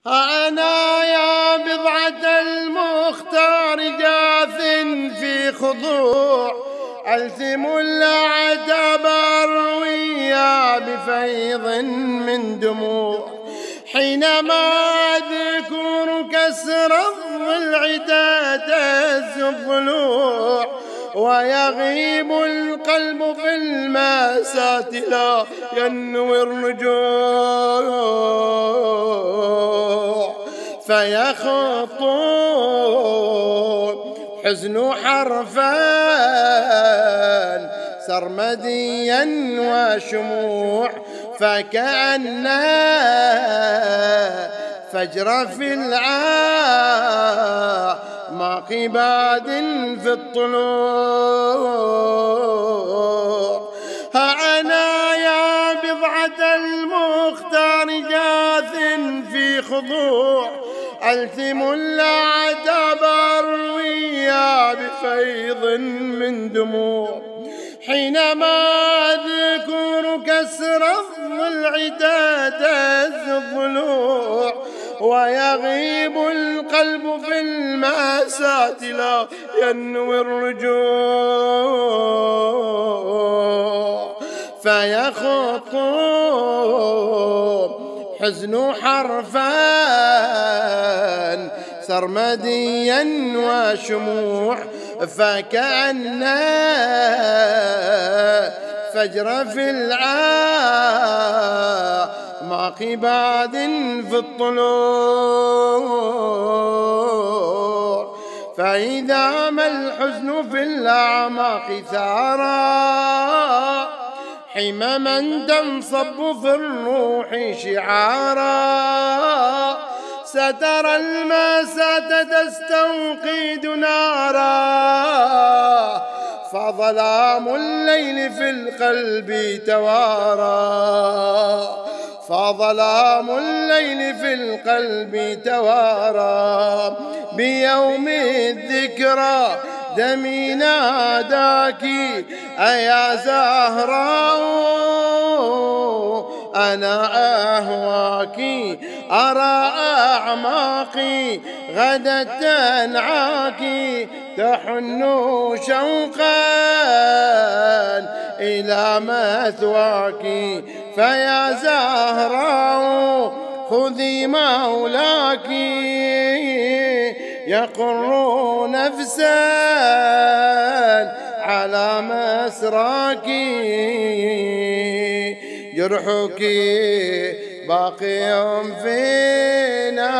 أنا يا بضعة المختار جاث في خضوع، ألثم العتب أرويا بفيض من دموع، حينما أذكر كسر الضلع تهتز الضلوع، ويغيب القلب في الماسات لا ينوي الرجوع، فيخط حزن حرفا سرمديا وشموع، فكأن فجر في الأعماق باد في الطلوع. أنا يا بضعة المختار جاث في خضوع، ألثم العتب أرويا بفيض من دموع، حينما أذكر كسر الضلع تهتز الضلوع، ويغيب القلب في المأساة لا ينوي الرجوع، فيخط حزن حرفا سرمديا وشموع، فكأن فجر في الأعماق باد في الطلوع، فإذا ما الحزن في الأعماق ثارا حمما تنصب في الروح شعارا، سترى الماساة تستوقد نارا، فظلام الليل في القلب توارى، فظلام الليل في القلب توارى، بيوم الذكرى دمي ناداك أيا زهراء، أنا أهواك أرى أعماقي غدت تنعاك، تحن شوقا إلى مثواك، فيا زهراء خذي مولاك يقر نفسا على مسراك، جرحك باقي فينا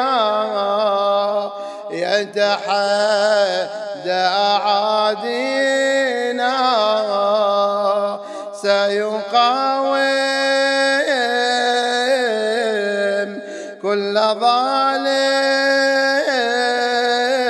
يتحدى أعادينا، سيقاوم كل ظالم